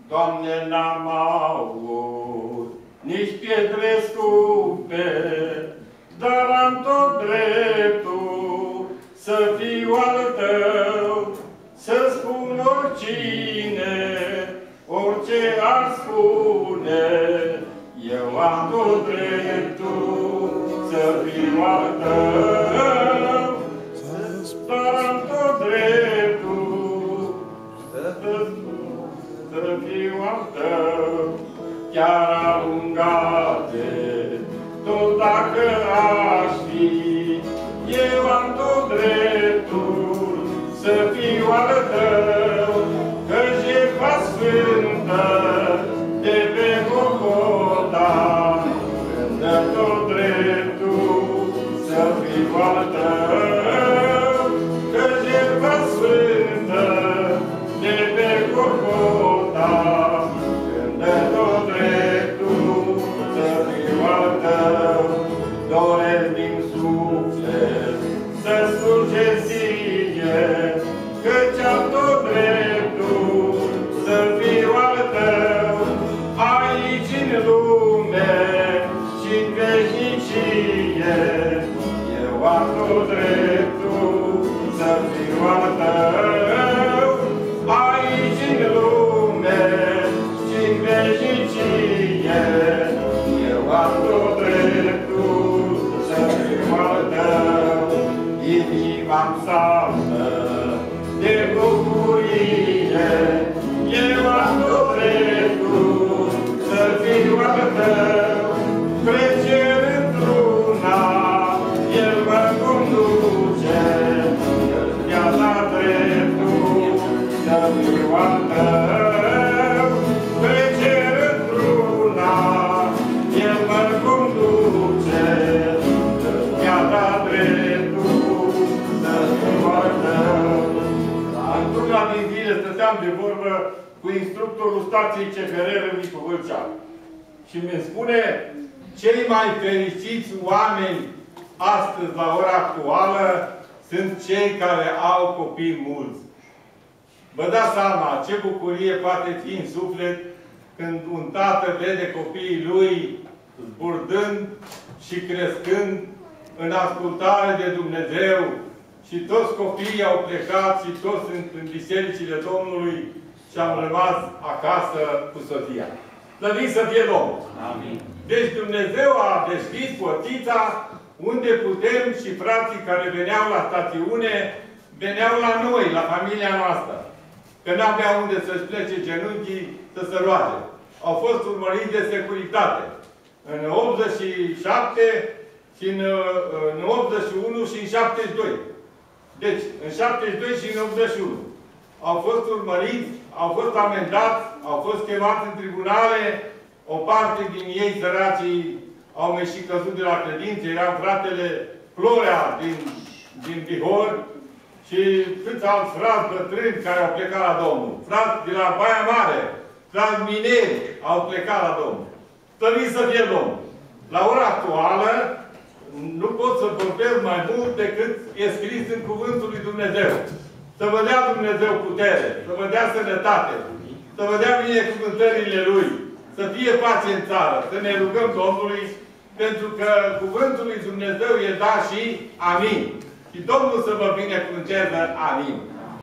Doamne, n-am avut nici pietre scumpe, dar am tot dreptul să fiu al Tău, să spun oricine, orice ar spune, eu am tot dreptul să fiu al Tău, dar am tot dreptul să fiu al Tău, chiar alungate, tot dacă aș fi, eu am tot dreptul să fiu al Tău, că jertfa sfântă de pe Golgota îmi dă tot dreptul să fiu al Tău, că jertfa sfântă de pe Golgota îmi dă tot dreptul să fiu al Tău. Doresc din suflet să slujesc ție, căci am tot dreptul să fiu al Tău, aici în lume și în veșnicie. Eu am tot dreptul să fiu al Tău, aici în lume și în veșnicie. Eu am tot dreptul să fiu al Tău, inima-mi saltă de bucurie. Eu am tot dreptul să fiu al Tău, trece într-una, El mă conduce, El mi-a dat dreptul să fiu al Tău, trece într-una, El mă conduce, El mi-a dat dreptul să fiu al Tău. Într-una din zile stăteam de vorbă cu instructorul stației CFR Râmnicu Vâlcea. Și mi spune, cei mai fericiți oameni astăzi, la ora actuală, sunt cei care au copii mulți. Vă dați seama ce bucurie poate fi în suflet când un tată vede copiii lui zburdând și crescând în ascultare de Dumnezeu, și toți copiii au plecat și toți sunt în bisericile Domnului și am rămas acasă cu soția. Slăvit să fie Domnul! Amin. Deci Dumnezeu a deschis portița unde putem și frații care veneau la stațiune, veneau la noi, la familia noastră. Că n-avea unde să-și plece genunchii să se roage. Au fost urmăriți de securitate. În 87 și în 81 și în 72. Deci, în 72 și în 81 au fost urmăriți, au fost amendați, au fost chemați în tribunale, o parte din ei, săracii, au mai și căzut de la credință, era fratele Florea din Bihor și câți alți frați bătrâni care au plecat la Domnul. Frați de la Baia Mare, frați mineri au plecat la Domnul. Slăvit să fie Domnul! La ora actuală, nu pot să vorbesc mai mult decât e scris în Cuvântul lui Dumnezeu. Să vă dea Dumnezeu putere, să vă dea sănătate, să vă dea binecuvântările Lui, să fie pace în țară, să ne rugăm Domnului, pentru că Cuvântul lui Dumnezeu e da și amin. Și Domnul să vă binecuvânteze, amin.